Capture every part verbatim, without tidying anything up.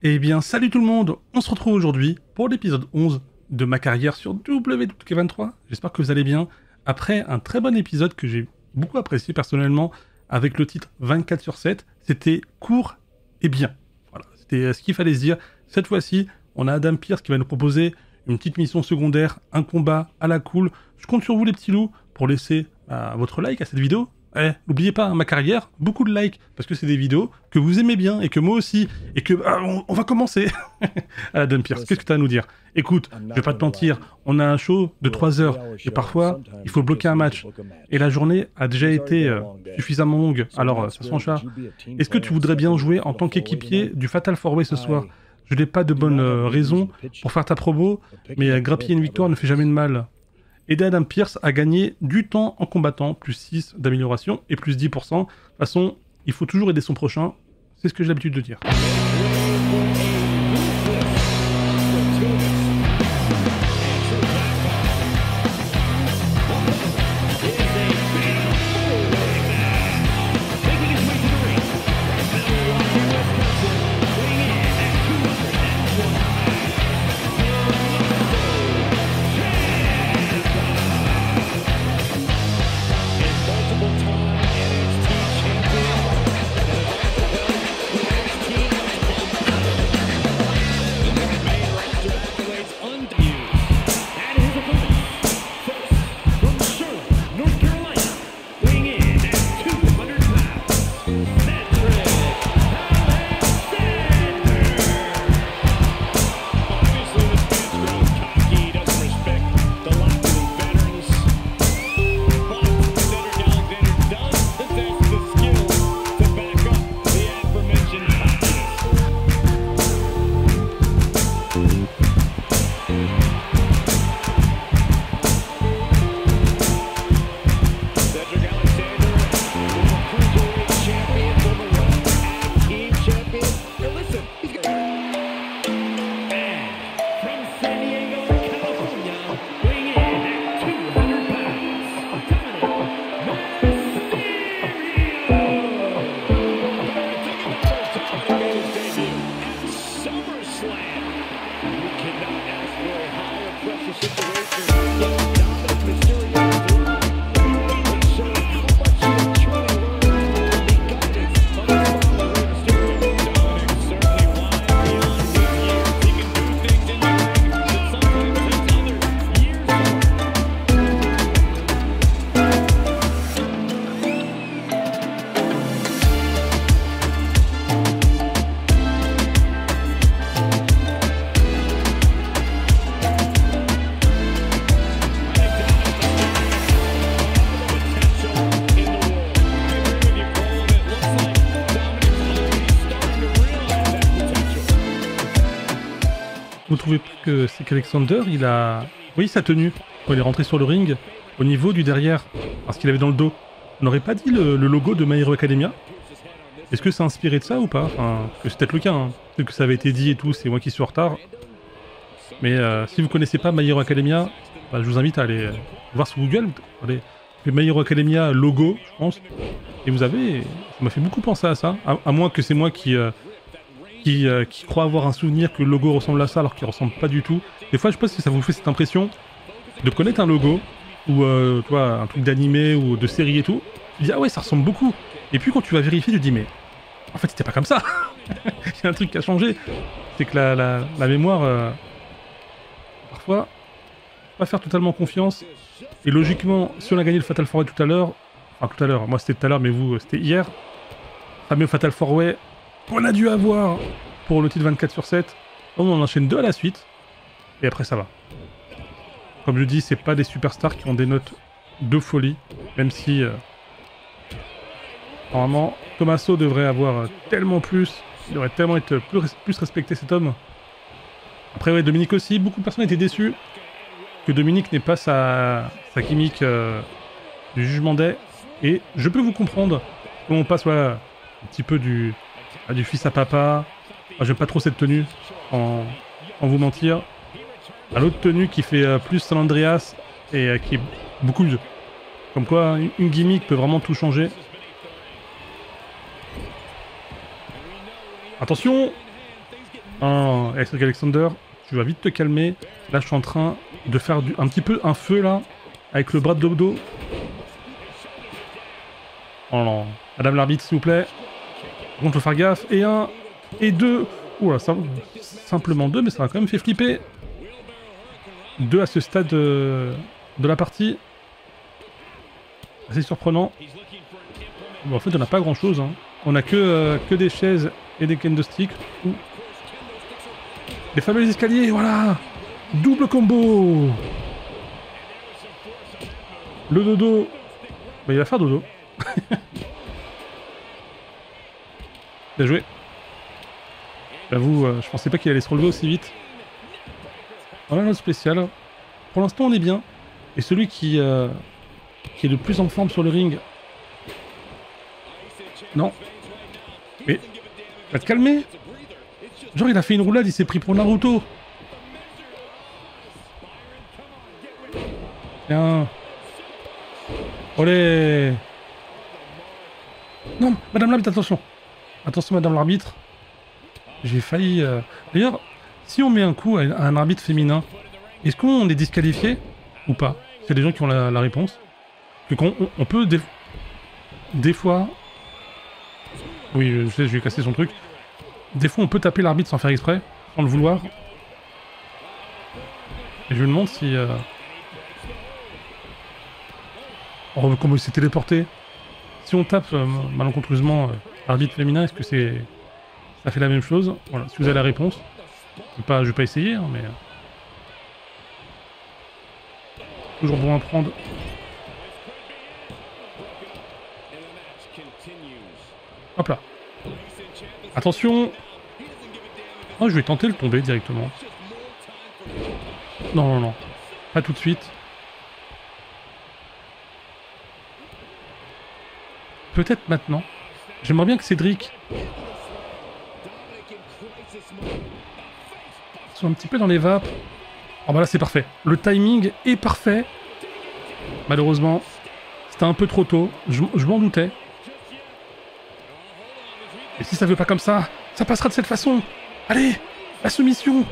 Eh bien, salut tout le monde, on se retrouve aujourd'hui pour l'épisode onze de ma carrière sur W deux K vingt-trois. J'espère que vous allez bien. Après un très bon épisode que j'ai beaucoup apprécié personnellement, avec le titre vingt-quatre sur sept, c'était court et bien. Voilà, c'était ce qu'il fallait se dire. Cette fois-ci, on a Adam Pearce qui va nous proposer une petite mission secondaire, un combat à la cool. Je compte sur vous les petits loups pour laisser bah, votre like à cette vidéo. Eh, n'oubliez pas, hein, ma carrière, beaucoup de likes, parce que c'est des vidéos que vous aimez bien, et que moi aussi, et que... Ah, on, on va commencer. Adam Pearce, qu'est-ce que tu as à nous dire? Écoute, je vais pas te mentir, on a un show de trois heures, et parfois, il faut bloquer un match. Et la journée a déjà été euh, suffisamment longue, alors ça s'enchaîne. Est-ce que tu voudrais bien jouer en tant qu'équipier du Fatal four way ce soir? Je n'ai pas de bonne euh, raison pour faire ta promo, mais euh, grappiller une victoire ne fait jamais de mal. Aider Adam Pearce à gagner du temps en combattant, plus six d'amélioration et plus dix pour cent. De toute façon, il faut toujours aider son prochain, c'est ce que j'ai l'habitude de dire. Vous trouvez pas que c'est qu'Alexander, il a... Oui, sa tenue, quand il est rentré sur le ring, au niveau du derrière, parce qu'il avait dans le dos, on n'aurait pas dit le, le logo de My Hero Academia? Est-ce que c'est inspiré de ça ou pas? Enfin, c'est peut-être le cas, hein. Peut-être que ça avait été dit et tout, c'est moi qui suis en retard. Mais euh, si vous connaissez pas My Hero Academia, bah, je vous invite à aller voir sur Google. Allez, My Hero Academia logo, je pense. Et vous avez... Ça m'a fait beaucoup penser à ça, à, à moins que c'est moi qui... Euh, Qui, euh, qui croit avoir un souvenir que le logo ressemble à ça alors qu'il ressemble pas du tout. Des fois, je pense que ça vous fait cette impression de connaître un logo ou euh, toi, un truc d'animé ou de série et tout. Tu dis ah ouais, ça ressemble beaucoup. Et puis quand tu vas vérifier, tu te dis mais en fait c'était pas comme ça. Il y a un truc qui a changé. C'est que la, la, la mémoire, euh, parfois, pas faire totalement confiance. Et logiquement, si on a gagné le Fatal four way tout à l'heure, enfin tout à l'heure, moi c'était tout à l'heure, mais vous c'était hier. Fameux Fatal four way qu'on a dû avoir pour le titre vingt-quatre sur sept. On en enchaîne deux à la suite. Et après ça va. Comme je dis, c'est pas des superstars qui ont des notes de folie. Même si... Euh, normalement, Tommaso devrait avoir tellement plus. Il devrait tellement être plus, plus respecté cet homme. Après ouais, Dominique aussi. Beaucoup de personnes étaient déçues que Dominique n'ait pas sa, sa gimmick euh, du jugement des. Et je peux vous comprendre. Quand on passe voilà, un petit peu du... Ah, du fils à papa. Ah, j'aime pas trop cette tenue, en, en vous mentir. À l'autre tenue qui fait euh, plus San Andreas et euh, qui est beaucoup mieux. Comme quoi, une, une gimmick peut vraiment tout changer. Attention! Oh, Cedric Alexander, tu vas vite te calmer. Là, je suis en train de faire du, un petit peu un feu, là, avec le bras de dos. Oh non. Madame l'arbitre, s'il vous plaît. Par contre, faut faire gaffe. Et un, et deux. Oula, ça, simplement deux, mais ça m'a quand même fait flipper. Deux à ce stade de, de la partie. Assez surprenant. Bon, en fait, on n'a pas grand-chose. Hein. On a que, euh, que des chaises et des candlesticks. Ouh. Les fameux escaliers, voilà. Double combo. Le dodo. Bah, il va faire dodo. Bien joué. J'avoue, euh, je pensais pas qu'il allait se relever aussi vite. Voilà notre spécial. Pour l'instant, on est bien. Et celui qui, euh, qui est le plus en forme sur le ring... Non. Mais... Va te calmer. Genre, il a fait une roulade, il s'est pris pour Naruto. Tiens. Olé. Non, madame l'arbitre, attention. Attention, madame l'arbitre. J'ai failli... Euh... D'ailleurs, si on met un coup à un arbitre féminin, est-ce qu'on est disqualifié ou pas? C'est des gens qui ont la, la réponse. Que qu'on on, on peut des... des fois... Oui, je sais, je vais casser son truc. Des fois, on peut taper l'arbitre sans faire exprès, sans le vouloir. Et je me demande si... Euh... Oh, comment il s'est téléporté. Si on tape euh, malencontreusement euh, l'arbitre féminin, est-ce que c'est... ça fait la même chose? Voilà, si vous avez la réponse. Je vais pas, je vais pas essayer, hein, mais... Euh... toujours bon à prendre. Hop là. Attention. Oh, je vais tenter de le tomber directement. Non, non, non. Pas tout de suite. Peut-être maintenant. J'aimerais bien que Cédric soit un petit peu dans les vapes. Oh bah là c'est parfait. Le timing est parfait. Malheureusement, c'était un peu trop tôt. Je, je m'en doutais. Et si ça veut pas comme ça, ça passera de cette façon. Allez, la soumission.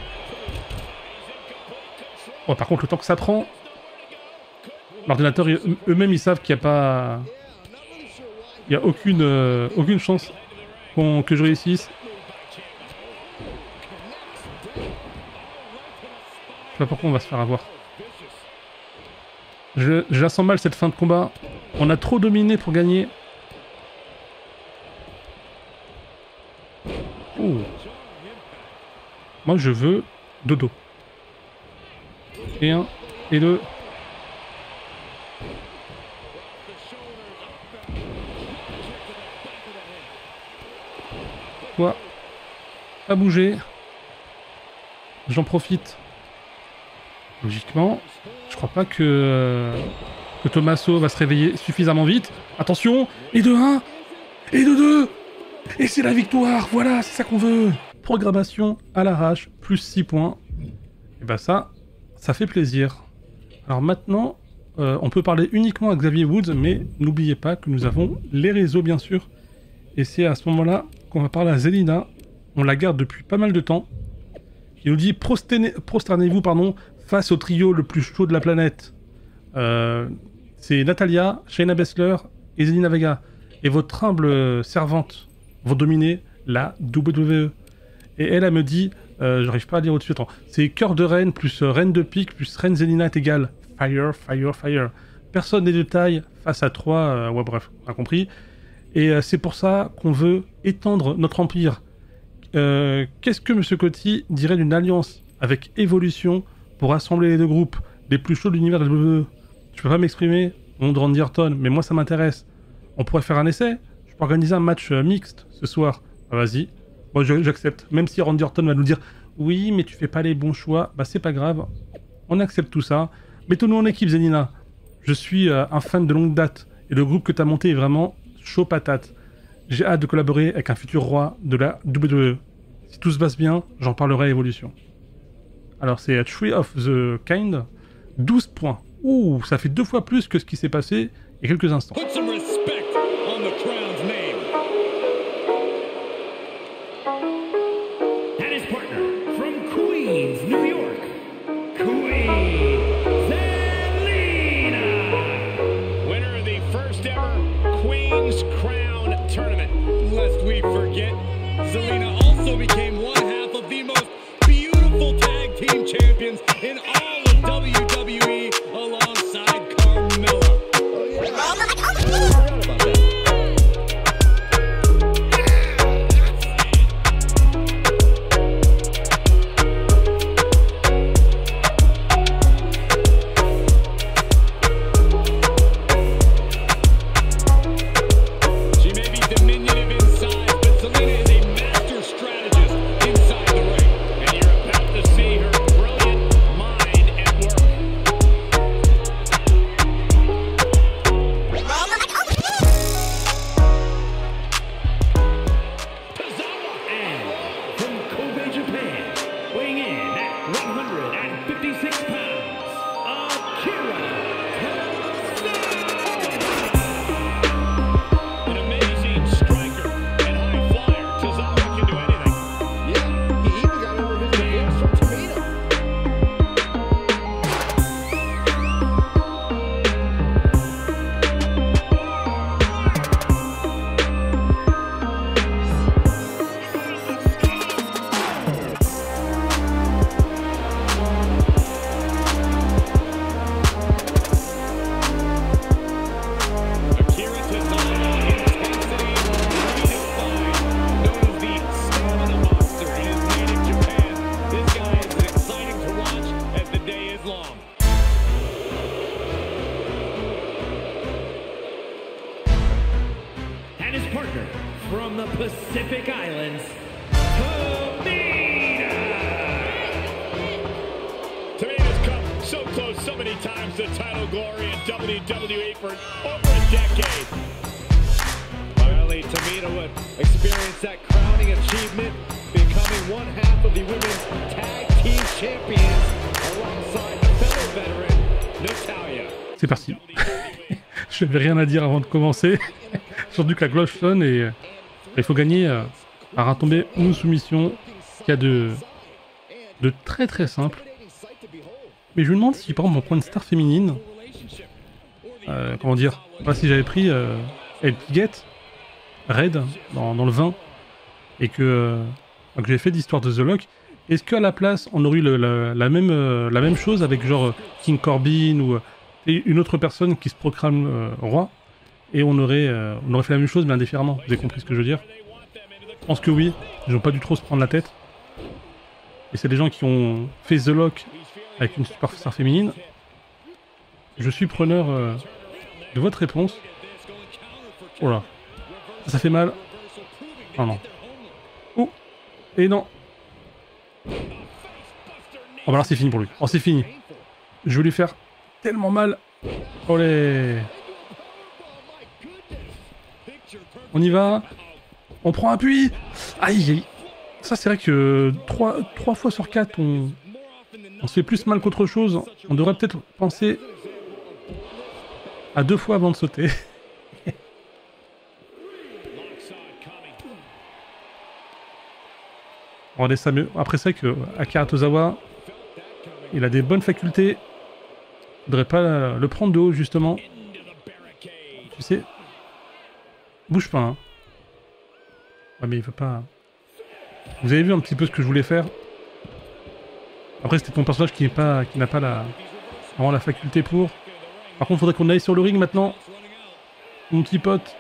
Oh, par contre, le temps que ça prend, l'ordinateur, eux-mêmes, ils savent qu'il n'y a pas... Il n'y a aucune, euh, aucune chance qu'on, que je réussisse. Je sais pas pourquoi on va se faire avoir. Je, je la sens mal cette fin de combat. On a trop dominé pour gagner. Oh. Moi je veux dodo. Et un, et deux. Toi, pas bouger. J'en profite. Logiquement, je crois pas que, que Tommaso va se réveiller suffisamment vite. Attention, et de un, et de deux. Et c'est la victoire, voilà, c'est ça qu'on veut. Programmation à l'arrache, plus six points. Et bah ça, ça fait plaisir. Alors maintenant, euh, on peut parler uniquement à Xavier Woods, mais n'oubliez pas que nous avons les réseaux, bien sûr. Et c'est à ce moment-là qu'on va parler à Zelina. On la garde depuis pas mal de temps. Il nous dit prosternez-vous pardon, face au trio le plus chaud de la planète. Euh, c'est Natalia, Shayna Baszler et Zelina Vega. Et votre humble servante vont dominer la W W E. Et elle, elle me dit, euh, j'arrive pas à dire au-dessus, attends, c'est cœur de reine plus euh, reine de pique plus reine Zelina est égal. Fire, fire, fire. Personne n'est de taille face à trois, euh, ouais bref, on a compris. Et euh, c'est pour ça qu'on veut étendre notre empire. Euh, Qu'est-ce que M. Coty dirait d'une alliance avec Evolution pour rassembler les deux groupes les plus chauds de l'univers de la W W E? Je peux pas m'exprimer, au nom de Randy Orton, mais moi ça m'intéresse. On pourrait faire un essai. Je peux organiser un match euh, mixte ce soir. Ah, vas-y. Moi bon, j'accepte. Même si Randy Orton va nous dire oui, mais tu fais pas les bons choix, bah c'est pas grave. On accepte tout ça. Mettons-nous en équipe, Zelina. Je suis euh, un fan de longue date et le groupe que t'as monté est vraiment chaud patate. J'ai hâte de collaborer avec un futur roi de la W W E. Si tout se passe bien, j'en parlerai à Evolution. Alors c'est Tree of the Kind. douze points. Ouh, ça fait deux fois plus que ce qui s'est passé il y a quelques instants. from Queens, New York, Queen Zelina. Winner of the first ever Queen's Crown tournament. Lest we forget, Zelina also became one half of the most beautiful tag team champions in all of W W E alongside Carmella. Oh, yeah. I forgot about that. From the Pacific Islands, Tamina! Tamina's come so close so many times to title glory in W W E for over a decade. Finally, Tamina would experience that crowning achievement, becoming one half of the women's tag team champions alongside the fellow veteran, Natalya. C'est parti. Je n'avais rien à dire avant de commencer. Surtout que la cloche sonne et il faut gagner euh, par un tombé ou une soumission qui a de, de très très simple. Mais je me demande si par exemple mon point de star féminine, euh, comment dire, pas si j'avais pris euh, El Piguette, Red, dans, dans le vingt, et que, euh, que j'ai fait d'histoire de The Lock, est-ce qu'à la place on aurait eu le, la, la, même, euh, la même chose avec genre King Corbin ou euh, une autre personne qui se proclame euh, roi? Et on aurait, euh, on aurait fait la même chose mais indifféremment. Vous avez compris ce que je veux dire? Je pense que oui. Ils n'ont pas dû trop se prendre la tête. Et c'est des gens qui ont fait The Lock avec une superstar féminine. Je suis preneur euh, de votre réponse. Oh là. Ça, ça fait mal. Oh non. Oh. Et non. Oh bah là c'est fini pour lui. Oh c'est fini. Je vais lui faire tellement mal. Olé. On y va. On prend appui. Aïe, aïe. Ça, c'est vrai que trois, trois fois sur quatre, on, on se fait plus mal qu'autre chose. On devrait peut-être penser à deux fois avant de sauter. Regardez ça mieux. Après ça, que Akira Tozawa, il a des bonnes facultés. Il ne faudrait pas le prendre de haut, justement. Tu sais. Bouge pas, hein. Ouais, mais il veut pas... Vous avez vu un petit peu ce que je voulais faire. Après, c'était ton personnage qui n'est pas, qui n'a pas la... vraiment la faculté pour. Par contre, il faudrait qu'on aille sur le ring maintenant. Mon petit pote.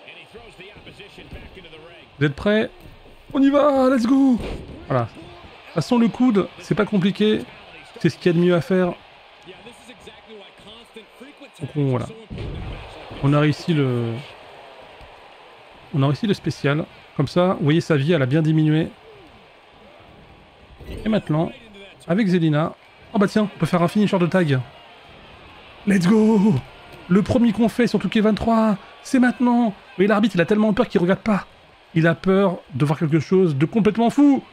Vous êtes prêts? On y va, let's go! Voilà. De toute façon, le coude, c'est pas compliqué. C'est ce qu'il y a de mieux à faire. Donc, on, voilà. On a réussi le... On a réussi le spécial. Comme ça, vous voyez, sa vie, elle a bien diminué. Et maintenant, avec Zelina... Oh bah tiens, on peut faire un finisher de tag. Let's go! Le premier qu'on fait sur deux K vingt-trois, c'est maintenant! Vous voyez, l'arbitre, il a tellement peur qu'il regarde pas. Il a peur de voir quelque chose de complètement fou.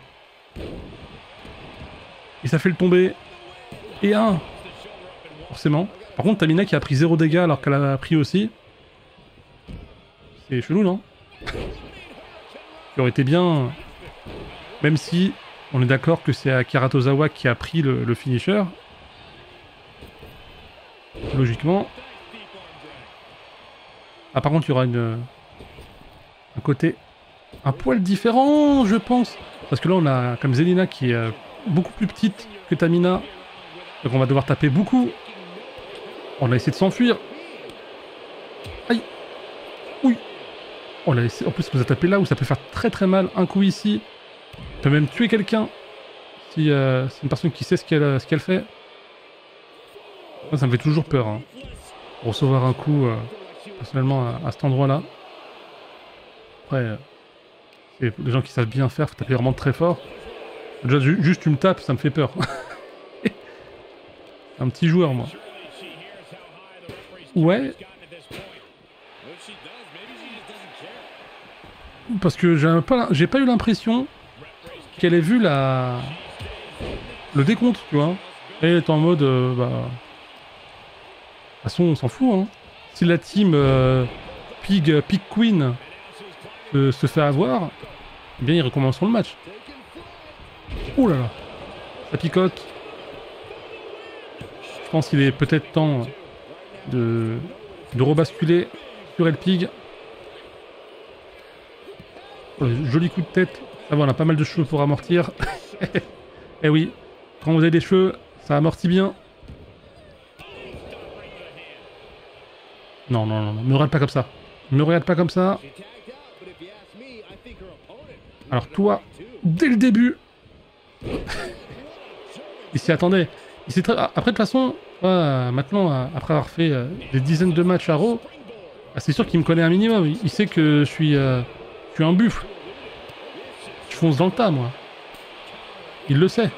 Et ça fait le tomber. Et un. Forcément. Par contre, Tamina qui a pris zéro dégâts alors qu'elle a pris aussi. C'est chelou, non? Qui aurait été bien... Même si On est d'accord que c'est Akira Tozawa qui a pris le, le finisher. Logiquement. Ah, par contre, il y aura une, un côté un poil différent, je pense. Parce que là, on a comme Zelina qui est euh, beaucoup plus petite que Tamina. Donc on va devoir taper beaucoup. On a essayé de s'enfuir. Aïe. Oui. On l'a essayé. En plus, on nous a tapé là où ça peut faire très très mal. Un coup ici. On peut même tuer quelqu'un. Si euh, c'est une personne qui sait ce qu'elle ce qu'elle fait. Moi, ça me fait toujours peur. Hein. Recevoir un coup, euh, personnellement, à, à cet endroit-là. Après, euh, c'est des gens qui savent bien faire. Faut taper vraiment très fort. Déjà, ju juste tu me tapes, ça me fait peur. Un petit joueur, moi. Ouais. Parce que j'ai pas, j'ai pas eu l'impression qu'elle ait vu la... le décompte, tu vois. Elle est en mode, euh, bah... de toute façon, on s'en fout, hein. Si la team euh, Pig, Pig Queen euh, se fait avoir, eh bien, ils recommenceront le match. Oh là là. Ça picote. Je pense qu'il est peut-être temps de, de rebasculer sur El Pig. Oh, joli coup de tête. Ça va, on a pas mal de cheveux pour amortir. Eh oui, quand vous avez des cheveux, ça amortit bien. Non, non, non, non, me regarde pas comme ça. Me regarde pas comme ça. Alors toi, dès le début... Il s'y attendait. Il s'est très... Après, de toute façon, euh, maintenant, après avoir fait euh, des dizaines de matchs à Raw, bah, c'est sûr qu'il me connaît un minimum. Il, il sait que je suis, euh, je suis un buffle. Je fonce dans le tas, moi. Il le sait.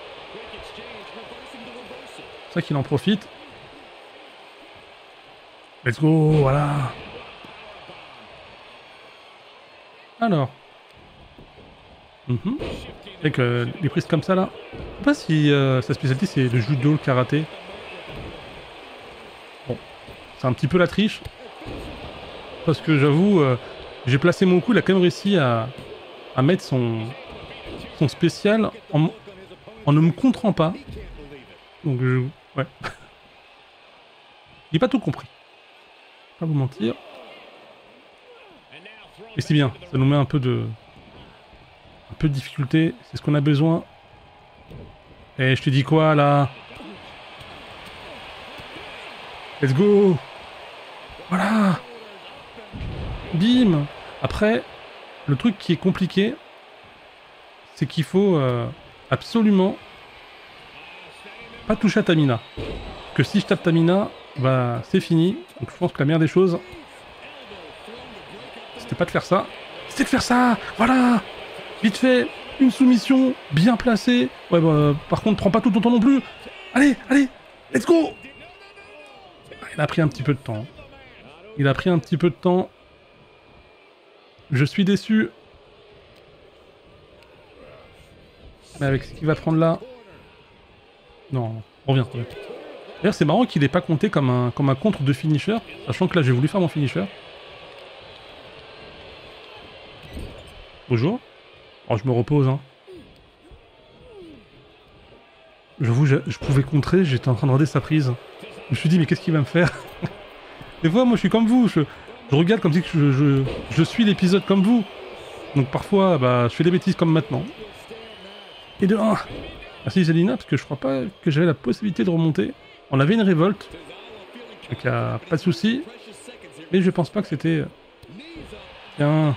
C'est pour ça qu'il en profite. Let's go, voilà. Alors. Mm-hmm. Avec euh, les prises comme ça, là. Je sais pas si euh, sa spécialité, c'est le judo, le karaté. Bon. C'est un petit peu la triche. Parce que j'avoue, euh, j'ai placé mon coup, il a quand même réussi à, à mettre son, son spécial en, en ne me contrant pas. Donc, je, ouais. J'ai pas tout compris. Pas vous mentir. Et c'est bien, ça nous met un peu de... Un peu de difficulté, c'est ce qu'on a besoin. Et je te dis quoi, là? Let's go! Voilà! Bim! Après, le truc qui est compliqué, c'est qu'il faut euh, absolument pas toucher à Tamina. Parce que si je tape Tamina, bah c'est fini. Donc je pense que la meilleure des choses, c'était pas de faire ça. C'était de faire ça! Voilà! Vite fait, une soumission bien placée. Ouais, bah, euh, par contre, prends pas tout ton temps non plus. Allez, allez, let's go! Il a pris un petit peu de temps. Il a pris un petit peu de temps. Je suis déçu. Mais avec ce qu'il va prendre là... Non, reviens. reviens. D'ailleurs, c'est marrant qu'il n'ait pas compté comme un, comme un contre de finisher, sachant que là, j'ai voulu faire mon finisher. Bonjour. Oh, je me repose, hein. J'avoue, je, je pouvais contrer, j'étais en train de regarder sa prise. Je me suis dit, mais qu'est-ce qu'il va me faire? Des fois, moi, je suis comme vous. Je, je regarde comme si je, je, je suis l'épisode comme vous. Donc parfois, bah, je fais des bêtises comme maintenant. Et de un. Merci Zelina, parce que je crois pas que j'avais la possibilité de remonter. On avait une révolte. Donc, y a pas de souci. Mais je pense pas que c'était... Tiens...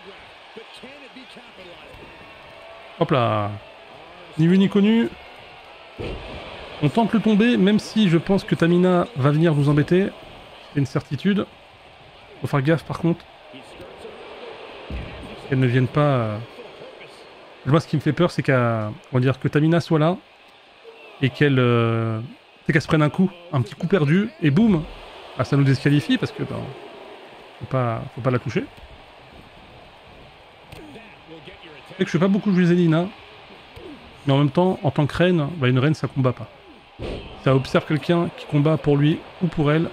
Hop là. Ni vu ni connu. On tente le tomber, même si je pense que Tamina va venir nous embêter. C'est une certitude. Faut faire gaffe par contre. Qu'elle ne vienne pas... Euh... Moi ce qui me fait peur c'est qu'à... On va dire que Tamina soit là. Et qu'elle... Euh... C'est qu'elle se prenne un coup. Un petit coup perdu. Et boum. Ah, ça nous disqualifie parce que... Ben, faut pas, faut pas la toucher. C'est que je fais pas beaucoup jouer Zelina, mais en même temps, en tant que reine, bah une reine ça combat pas. Ça observe quelqu'un qui combat pour lui ou pour elle,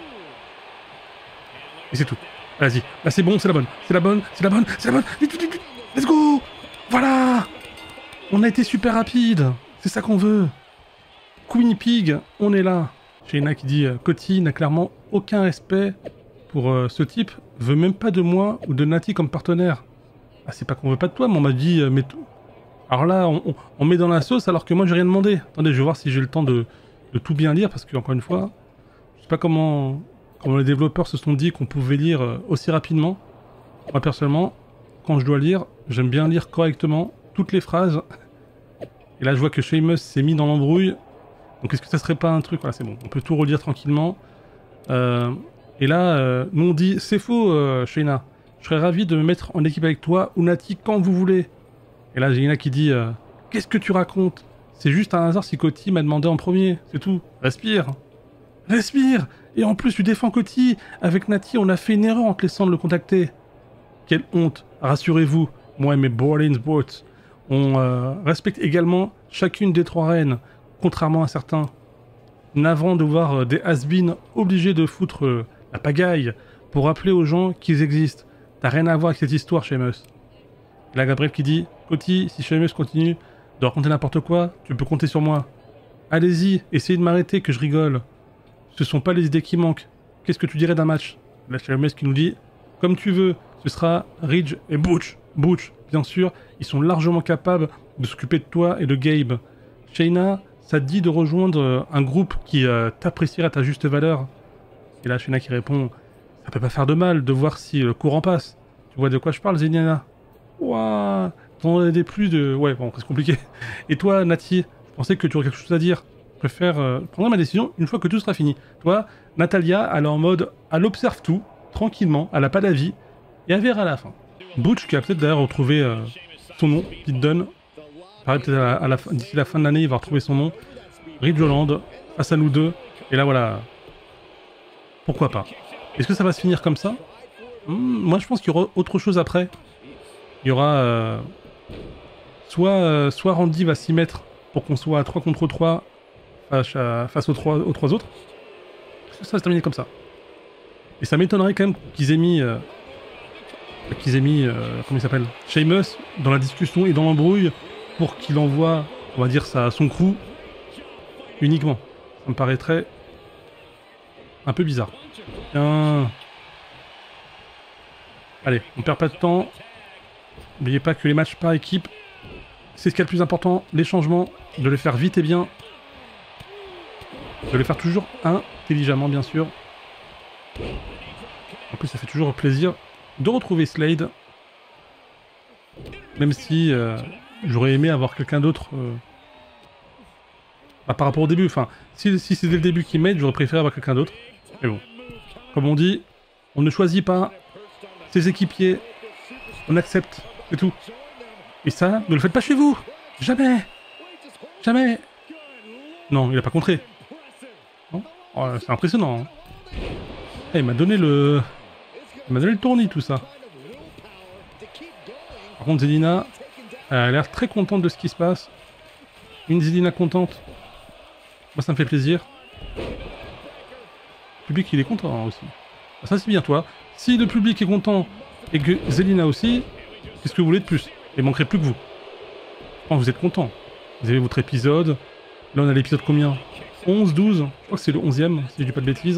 et c'est tout. Vas-y, là c'est bon, c'est la bonne, c'est la bonne, c'est la bonne, c'est la bonne, vite, vite, vite, let's go! Voilà! On a été super rapide. C'est ça qu'on veut. Queen Pig, on est là. Shayna qui dit euh, Cody n'a clairement aucun respect pour euh, ce type. Veut même pas de moi ou de Natty comme partenaire. Ah, c'est pas qu'on veut pas de toi, mais on m'a dit euh, mais tout. Alors là, on, on, on met dans la sauce alors que moi j'ai rien demandé. Attendez, je vais voir si j'ai le temps de, de tout bien lire parce que encore une fois, je sais pas comment, comment les développeurs se sont dit qu'on pouvait lire euh, aussi rapidement. Moi personnellement, quand je dois lire, j'aime bien lire correctement toutes les phrases. Et là, je vois que Sheamus s'est mis dans l'embrouille. Donc est-ce que ça serait pas un truc? Voilà, c'est bon, on peut tout relire tranquillement. Euh, et là, euh, nous on dit c'est faux, euh, Shayna. Je serais ravi de me mettre en équipe avec toi ou Natty quand vous voulez. Et là, Shayna qui dit euh, qu'est-ce que tu racontes? C'est juste un hasard si Cody m'a demandé en premier, c'est tout. Respire. Respire. Et en plus, tu défends Cody. Avec Natty, on a fait une erreur en te laissant de le contacter. Quelle honte. Rassurez-vous, moi et mes Borderlands Boats, on euh, respecte également chacune des trois reines, contrairement à certains. Navrant de voir euh, des has-beens obligés de foutre euh, la pagaille pour rappeler aux gens qu'ils existent. T'as rien à voir avec cette histoire, Sheamus. Et là, Gabriel qui dit Cody, si Sheamus continue de raconter n'importe quoi, tu peux compter sur moi. Allez-y, essayez de m'arrêter que je rigole. Ce sont pas les idées qui manquent. Qu'est-ce que tu dirais d'un match? Là, Sheamus qui nous dit comme tu veux, ce sera Ridge et Butch. Butch, bien sûr, ils sont largement capables de s'occuper de toi et de Gabe. Shayna, ça te dit de rejoindre un groupe qui euh, t'appréciera à ta juste valeur. Et là, Shayna qui répond ça peut pas faire de mal de voir si le courant passe. Tu vois de quoi je parle, Zelina? Ouah, t'en as des plus de... Ouais, bon, c'est compliqué. Et toi, Natty, je pensais que tu aurais quelque chose à dire. Je préfère euh, prendre ma décision une fois que tout sera fini. Toi, Natalia, elle est en mode, elle observe tout, tranquillement, elle a pas d'avis, et elle verra à la fin. Butch, qui a peut-être d'ailleurs retrouvé euh, son nom, Pete Dunne. Pareil, peut-être à, à la fin, d'ici la fin de l'année, il va retrouver son nom. Ridge Holland, face à nous deux, et là voilà. Pourquoi pas? Est-ce que ça va se finir comme ça? hmm, Moi, je pense qu'il y aura autre chose après. Il y aura... Euh, soit, euh, soit Randy va s'y mettre pour qu'on soit à trois contre trois face, à, face aux, trois, aux trois autres. Est-ce que ça va se terminer comme ça? Et ça m'étonnerait quand même qu'ils aient mis... Euh, qu'ils aient mis... Euh, comment il s'appelle? Sheamus dans la discussion et dans l'embrouille pour qu'il envoie, on va dire, ça, son crew uniquement. Ça me paraîtrait un peu bizarre. Tiens... Allez, on perd pas de temps. N'oubliez pas que les matchs par équipe, c'est ce qu'il y a de plus important. Les changements, de les faire vite et bien. De les faire toujours intelligemment, bien sûr. En plus, ça fait toujours plaisir de retrouver Slade. Même si euh, j'aurais aimé avoir quelqu'un d'autre euh, bah, par rapport au début. Enfin, si, si c'est dès le début qui m'aide, j'aurais préféré avoir quelqu'un d'autre. Mais bon, comme on dit, on ne choisit pas ses équipiers. On accepte, c'est tout. Et ça, ne le faites pas chez vous. Jamais. Jamais. Non, il a pas contré. Non, oh, c'est impressionnant. Hein. Eh, il m'a donné le... Il m'a donné le tournis, tout ça. Par contre, Zelina, elle a l'air très contente de ce qui se passe. Une Zelina contente. Moi, ça me fait plaisir. Le public, il est content aussi. Ça, c'est bien, toi. Si le public est content et que Zelina aussi, qu'est-ce que vous voulez de plus? Il manquerait plus que vous. Oh, vous êtes content. Vous avez votre épisode. Là, on a l'épisode combien? onze, douze. Je crois que c'est le onzième, si je dis pas de bêtises.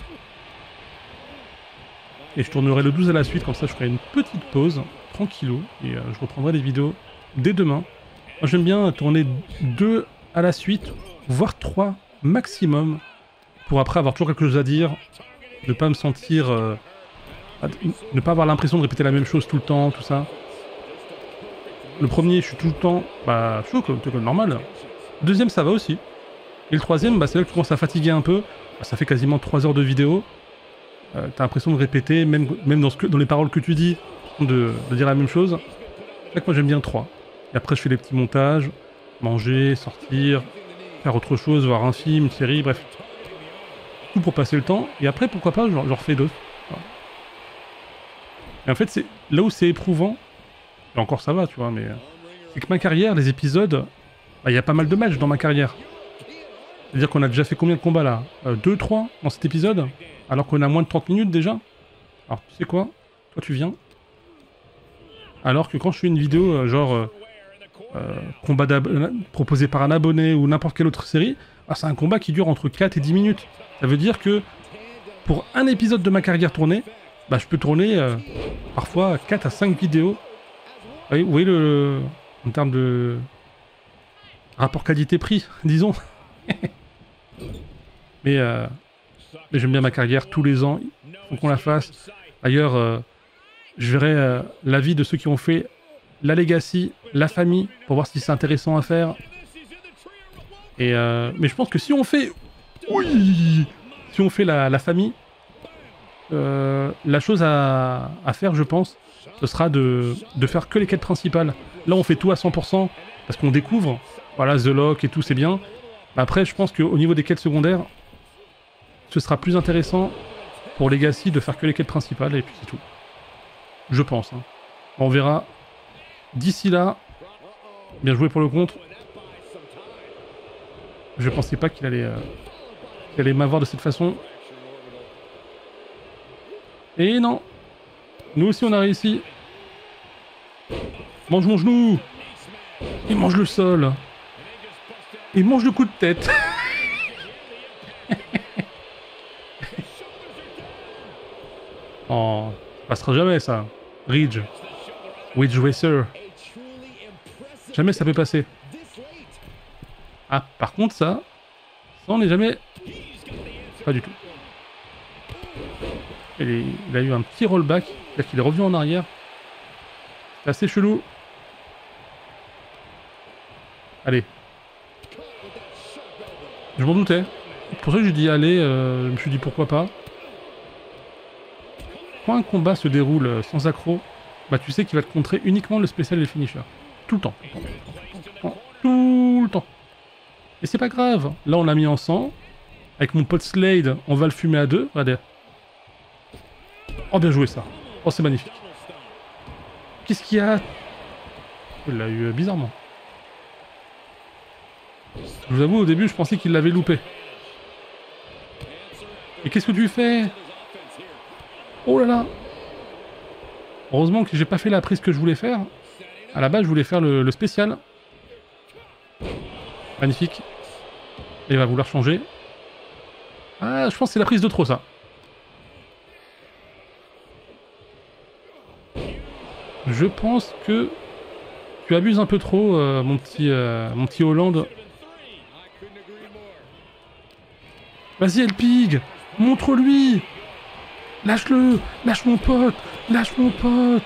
Et je tournerai le douze à la suite, comme ça je ferai une petite pause, tranquillou, et euh, je reprendrai les vidéos dès demain. Moi j'aime bien tourner deux à la suite, voire trois maximum, pour après avoir toujours quelque chose à dire, ne pas me sentir... Euh, ne pas avoir l'impression de répéter la même chose tout le temps, tout ça. Le premier, je suis tout le temps, bah, chaud comme, comme normal. Le deuxième, ça va aussi. Et le troisième, bah, c'est là que tu commences à fatiguer un peu. Bah, ça fait quasiment trois heures de vidéo. Euh, t'as l'impression de répéter, même, même dans, ce que, dans les paroles que tu dis, de, de dire la même chose. C'est que moi j'aime bien trois. Et après je fais des petits montages, manger, sortir, faire autre chose, voir un film, une série, bref. Tout pour passer le temps. Et après, pourquoi pas, j'en refais d'autres. Voilà. Et en fait, c'est là où c'est éprouvant, et encore ça va, tu vois, mais c'est que ma carrière, les épisodes, il bah, y a pas mal de matchs dans ma carrière. C'est-à-dire qu'on a déjà fait combien de combats là euh, deux, trois dans cet épisode? Alors qu'on a moins de trente minutes déjà. Alors tu sais quoi? Toi tu viens. Alors que quand je fais une vidéo euh, genre euh, euh, combat proposé par un abonné ou n'importe quelle autre série, bah, c'est un combat qui dure entre quatre et dix minutes. Ça veut dire que pour un épisode de ma carrière tournée, bah, je peux tourner euh, parfois quatre à cinq vidéos. Vous voyez, le, en termes de rapport qualité-prix, disons. mais euh, mais j'aime bien ma carrière tous les ans, il faut qu'on la fasse. D'ailleurs, euh, je verrai euh, l'avis de ceux qui ont fait la Legacy, la famille, pour voir si c'est intéressant à faire. Et euh, mais je pense que si on fait... Oui Si on fait la, la famille, euh, la chose à, à faire, je pense, ce sera de, de faire que les quêtes principales. Là, on fait tout à cent pour cent, parce qu'on découvre. Voilà, The Lock et tout, c'est bien. Après, je pense qu'au niveau des quêtes secondaires, ce sera plus intéressant pour Legacy de faire que les quêtes principales, et puis c'est tout. Je pense. Hein. On verra. D'ici là, bien joué pour le contre. Je pensais pas qu'il allait, euh, qu'il allait m'avoir de cette façon. Et non. Nous aussi on a réussi. Mange mon genou. Et mange le sol. Et mange le coup de tête. Oh, ça passera jamais ça. Ridge. Ridge Racer. Jamais ça peut passer. Ah, par contre ça, ça on n'est jamais... Pas du tout. Il, est... il a eu un petit rollback, c'est-à-dire qu'il est revenu en arrière. C'est assez chelou. Allez. Je m'en doutais. C'est pour ça que j'ai dit allez, euh, je me suis dit pourquoi pas. Quand un combat se déroule sans accro, bah tu sais qu'il va te contrer uniquement le spécial et le finisher. Tout le temps. Tout le temps. Tout le temps. Et c'est pas grave. Là on l'a mis en sang. Avec mon pote Slade, on va le fumer à deux. Regardez. Oh bien joué ça. Oh c'est magnifique. Qu'est-ce qu'il y a? Il l'a eu euh, bizarrement. Je vous avoue au début je pensais qu'il l'avait loupé. Et qu'est-ce que tu fais? Oh là là. Heureusement que j'ai pas fait la prise que je voulais faire. À la base je voulais faire le, le spécial. Magnifique. Et il va vouloir changer. Ah je pense que c'est la prise de trop ça. Je pense que tu abuses un peu trop, euh, mon petit, euh, mon petit Hollande. Vas-y, Elpig, montre-lui. Lâche-le, lâche mon pote, lâche mon pote.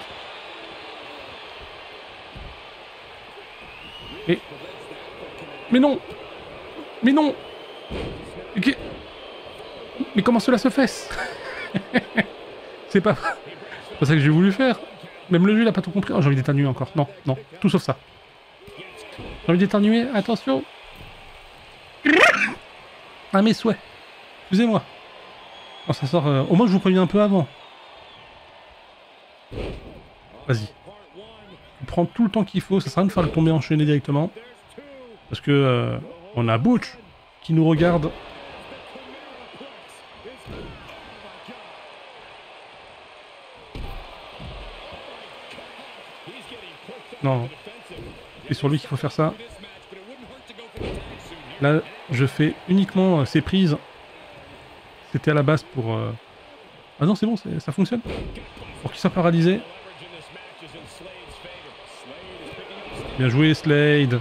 Et... Mais non, mais non. Okay. Mais comment cela se fait? C'est pas... C'est pas ça que j'ai voulu faire. Même le jeu, il a pas tout compris. Oh, j'ai envie d'éternuer encore. Non, non, tout sauf ça. J'ai envie d'éternuer, attention. Ah, mes souhaits. Excusez-moi. Oh, ça sort... Euh... Au moins, je vous préviens un peu avant. Vas-y. Tu prends tout le temps qu'il faut. Ça sert à rien de faire le tomber enchaîné directement. Parce que... Euh, on a Butch qui nous regarde. Non, c'est sur lui qu'il faut faire ça. Là, je fais uniquement euh, ces prises. C'était à la base pour... Euh... Ah non, c'est bon, ça fonctionne. Pour qu'il soit paralysé. Bien joué, Slade.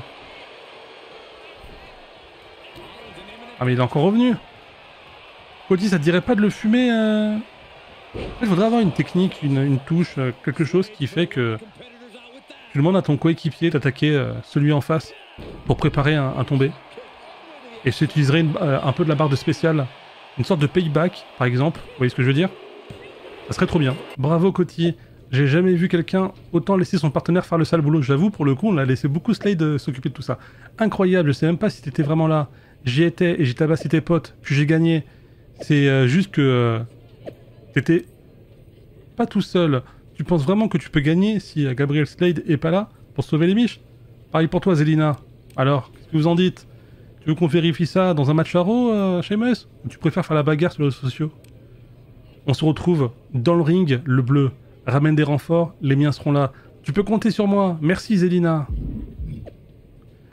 Ah, mais il est encore revenu. Cody, ça te dirait pas de le fumer euh... Il faudrait avoir une technique, une, une touche, euh, quelque chose qui fait que... Tu demandes à ton coéquipier d'attaquer euh, celui en face pour préparer un, un tombé. Et tu utiliserais une, euh, un peu de la barre de spécial, une sorte de payback par exemple, vous voyez ce que je veux dire? Ça serait trop bien. Bravo Coty, j'ai jamais vu quelqu'un autant laisser son partenaire faire le sale boulot. J'avoue, pour le coup, on a laissé beaucoup Slade euh, s'occuper de tout ça. Incroyable, je sais même pas si t'étais vraiment là. J'y étais et j'ai tabassé tes potes, puis j'ai gagné. C'est euh, juste que euh, t'étais pas tout seul. Tu penses vraiment que tu peux gagner si Gabriel Slade est pas là pour sauver les miches? Pareil pour toi, Zelina. Alors, qu'est-ce que vous en dites? Tu veux qu'on vérifie ça dans un match à Raw, euh, Sheamus? Ou tu préfères faire la bagarre sur les réseaux sociaux? On se retrouve dans le ring, le bleu. Ramène des renforts, les miens seront là. Tu peux compter sur moi. Merci, Zelina.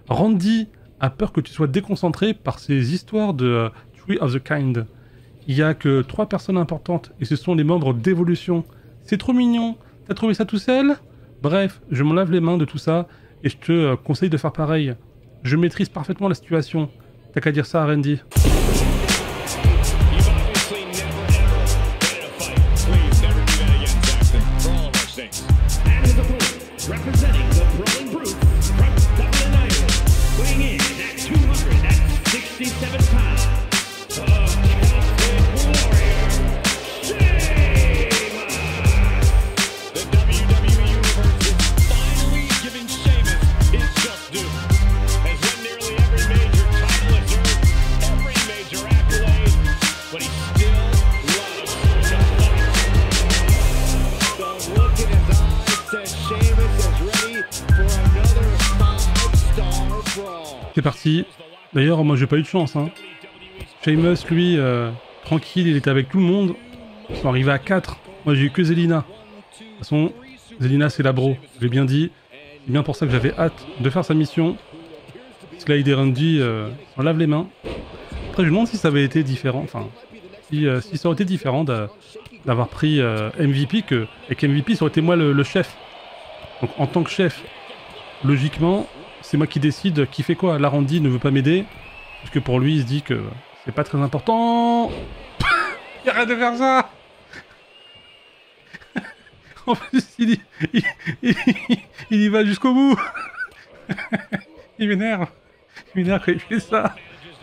Randy a peur que tu sois déconcentré par ces histoires de euh, Three of the Kind. Il y a que trois personnes importantes et ce sont les membres d'Evolution. C'est trop mignon. T'as trouvé ça tout seul? Bref, je m'en lave les mains de tout ça et je te euh, conseille de faire pareil. Je maîtrise parfaitement la situation. T'as qu'à dire ça à Randy. Representing the Brawling Brute from Dublin, Ireland, weighing in at two hundred sixty-seven pounds, the Celtic Warrior, Sheamus! The W W E Universe is finally giving Sheamus his just due, as when nearly every major title is earned, every major accolade, but he still loves to fight. The look in his eyes says Sheamus is ready for another five-star brawl. C'est parti. D'ailleurs, moi j'ai pas eu de chance. Hein. Sheamus, lui, euh, tranquille, il était avec tout le monde. Ils sont arrivés à quatre. Moi j'ai eu que Zelina. De toute façon, Zelina c'est la bro. J'ai bien dit. C'est bien pour ça que j'avais hâte de faire sa mission. Slade et Randy euh, s'en lavent les mains. Après, je me demande si ça avait été différent. Enfin, si, euh, si ça aurait été différent d'avoir pris euh, M V P que, et que M V P ça aurait été moi le, le chef. Donc en tant que chef, logiquement, c'est moi qui décide qui fait quoi. Là, Randy ne veut pas m'aider, parce que pour lui, il se dit que c'est pas très important. Il arrête de faire ça. En plus, il y, il, il, il y va jusqu'au bout. Il m'énerve. Il m'énerve quand il fait ça.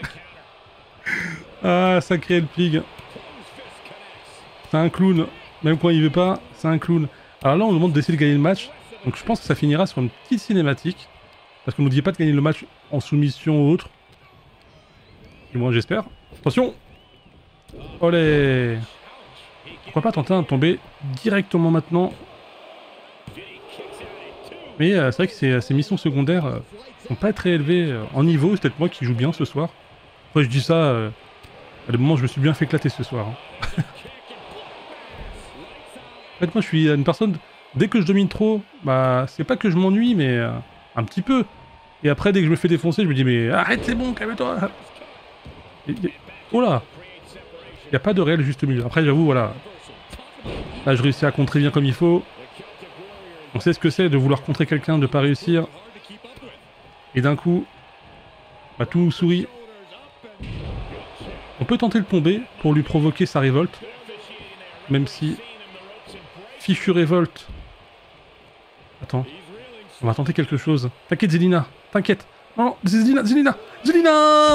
Ah, sacré le pig. C'est un clown. Même quand il veut pas, c'est un clown. Alors là, on nous demande d'essayer de gagner le match. Donc je pense que ça finira sur une petite cinématique. Parce qu'on nous dit pas de gagner le match en soumission ou autre. Du moins j'espère. Attention. Olé. Pourquoi pas tenter de tomber directement maintenant. Mais euh, c'est vrai que ces, ces missions secondaires euh, sont pas très élevées euh, en niveau. C'est peut-être moi qui joue bien ce soir. Après je dis ça, euh, à des moments je me suis bien fait éclater ce soir. Hein. En fait moi je suis une personne... Dès que je domine trop, bah c'est pas que je m'ennuie, mais euh, un petit peu. Et après, dès que je me fais défoncer, je me dis mais arrête, c'est bon, calme-toi. Oh là, il n'y a pas de réel juste milieu. Après, j'avoue, voilà. Là, je réussis à contrer bien comme il faut. On sait ce que c'est de vouloir contrer quelqu'un, de pas réussir. Et d'un coup, bah, tout nous sourit. On peut tenter le tomber pour lui provoquer sa révolte. Même si... Fichu révolte. Attends. On va tenter quelque chose. T'inquiète, Zelina. T'inquiète. Non, non, Zelina, Zelina, Zelina.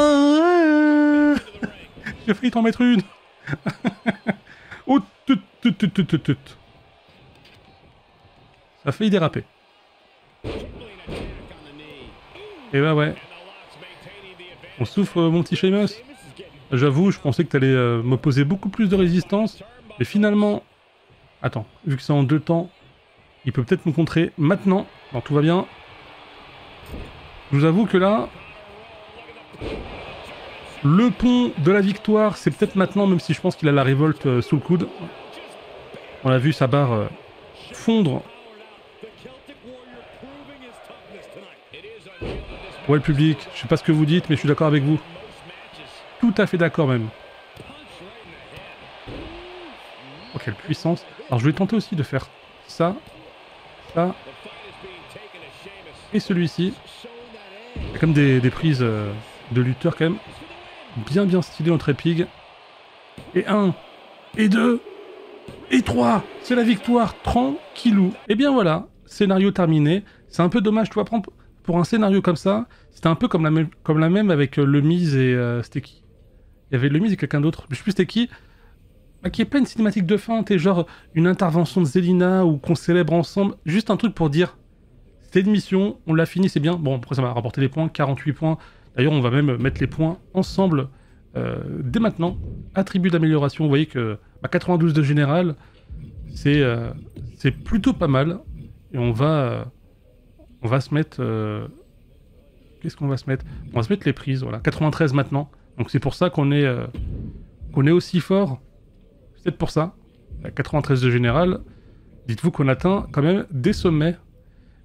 J'ai failli t'en mettre une. Oh, tut, tut, tut, tut, tut, tut. Ça a failli déraper. Et bah ouais. On souffre, mon petit Sheamus. J'avoue, je pensais que t'allais euh, m'opposer beaucoup plus de résistance. Mais finalement... Attends, vu que c'est en deux temps, il peut peut-être nous contrer maintenant. Alors tout va bien. Je vous avoue que là, le pont de la victoire, c'est peut-être maintenant, même si je pense qu'il a la révolte euh, sous le coude. On a vu sa barre euh, fondre. Ouais, le public, je sais pas ce que vous dites, mais je suis d'accord avec vous. Tout à fait d'accord même. Oh, quelle puissance. Alors je vais tenter aussi de faire ça, ça, et celui-ci. Il y a quand même des, des prises euh, de lutteurs quand même bien bien stylées entre épigues. Et un, et deux, et trois. C'est la victoire, tranquillou. Et bien voilà, scénario terminé. C'est un peu dommage, tu vois, prendre pour un scénario comme ça. C'était un peu comme la même, comme la même avec euh, Le Miz et euh, c'était qui? Il y avait Le Miz et quelqu'un d'autre. Je sais plus c'était qui. Qui est pas une cinématique de fin, t'es genre une intervention de Zelina ou qu'on célèbre ensemble, juste un truc pour dire c'est une mission, on l'a fini, c'est bien. Bon, après ça m'a rapporté les points, quarante-huit points. D'ailleurs, on va même mettre les points ensemble euh, dès maintenant. Attribut d'amélioration, vous voyez que bah, quatre-vingt-douze de général, c'est euh, c'est plutôt pas mal. Et on va, euh, on va se mettre... Euh, Qu'est-ce qu'on va se mettre? On va se mettre les prises, voilà. quatre-vingt-treize maintenant. Donc c'est pour ça qu'on est, euh, qu'on est aussi fort. C'est peut-être pour ça. À quatre-vingt-treize de général, dites-vous qu'on atteint quand même des sommets.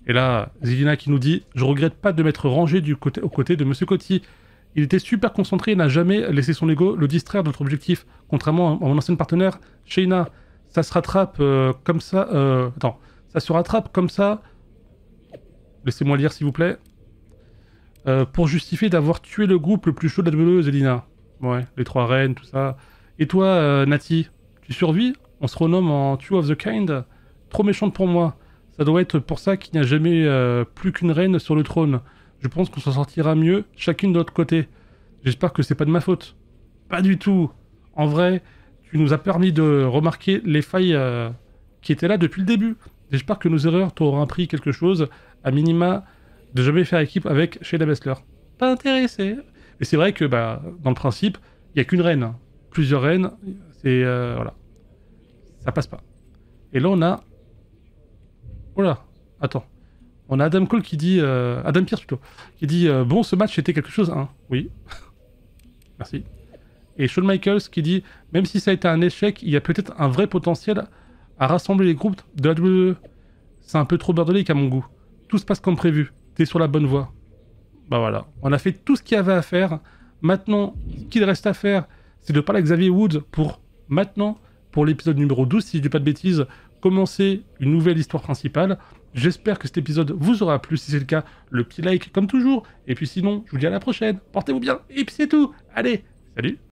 Et là, Zelina qui nous dit « Je regrette pas de m'être rangé du côté, aux côtés de Monsieur Coty. Il était super concentré et n'a jamais laissé son ego le distraire de notre objectif. Contrairement à mon ancienne partenaire, Shayna, ça se rattrape euh, comme ça... Euh, attends, ça se rattrape comme ça... Laissez-moi lire s'il vous plaît. Euh, pour justifier d'avoir tué le groupe le plus chaud de la W W E, Zelina. Ouais, les trois reines, tout ça. Et toi, euh, Nati, tu survis? On se renomme en Two of the Kind? Trop méchante pour moi. Ça doit être pour ça qu'il n'y a jamais euh, plus qu'une reine sur le trône. Je pense qu'on s'en sortira mieux, chacune de notre côté. J'espère que c'est pas de ma faute. Pas du tout. En vrai, tu nous as permis de remarquer les failles euh, qui étaient là depuis le début. J'espère que nos erreurs t'auront appris quelque chose, à minima, de jamais faire équipe avec Shayna Baszler. Pas intéressé. Mais c'est vrai que, bah, dans le principe, il n'y a qu'une reine. Plusieurs reines, c'est... Euh, voilà. Ça passe pas. Et là, on a... Oh là, attends. On a Adam Cole qui dit... Euh, Adam Pearce plutôt. Qui dit euh, bon, ce match était quelque chose, hein. Oui. Merci. Et Shawn Michaels qui dit même si ça a été un échec, il y a peut-être un vrai potentiel à rassembler les groupes de la W W E. C'est un peu trop bordélique à mon goût. Tout se passe comme prévu. T'es sur la bonne voie. Bah voilà. On a fait tout ce qu'il y avait à faire. Maintenant, ce qu'il reste à faire, c'est de parler à Xavier Woods pour maintenant, pour l'épisode numéro douze, si je dis pas de bêtises, commencer une nouvelle histoire principale. J'espère que cet épisode vous aura plu. Si c'est le cas, le petit like comme toujours. Et puis sinon, je vous dis à la prochaine. Portez-vous bien. Et puis c'est tout. Allez, salut.